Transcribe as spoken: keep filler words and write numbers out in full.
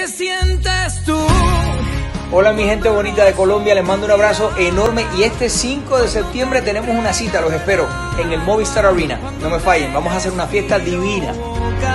¿Qué sientes tú? Hola mi gente bonita de Colombia, les mando un abrazo enorme y este cinco de septiembre tenemos una cita, los espero en el Movistar Arena. No me fallen, vamos a hacer una fiesta divina.